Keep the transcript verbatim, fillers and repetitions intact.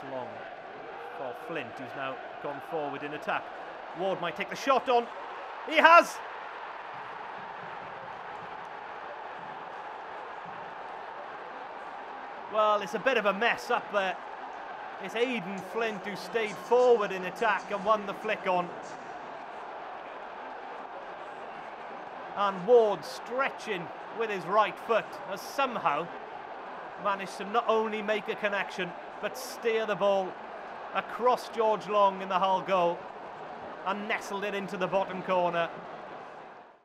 long for Flint, who's now gone forward in attack. Ward might take the shot on. He has! Well, it's a bit of a mess up there. It's Aidan Flint who stayed forward in attack and won the flick on. And Ward, stretching with his right foot, has somehow managed to not only make a connection, but steer the ball across George Long in the Hull goal and nestled it into the bottom corner.